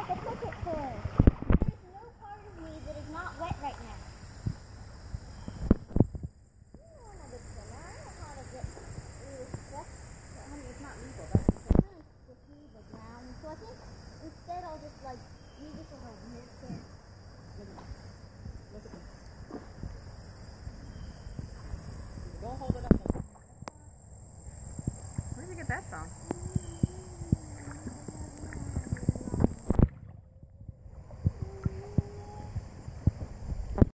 like a cricket ball. There's no part of me that is not wet right now. You know I'm a good swimmer. I know how to get through this stuff. But honey, it's not legal, right? It's kind of sticky, the ground. So I think instead I'll just like use this as a weird thing. Look at this. Look at this. Don't hold it up. Where did you get that from?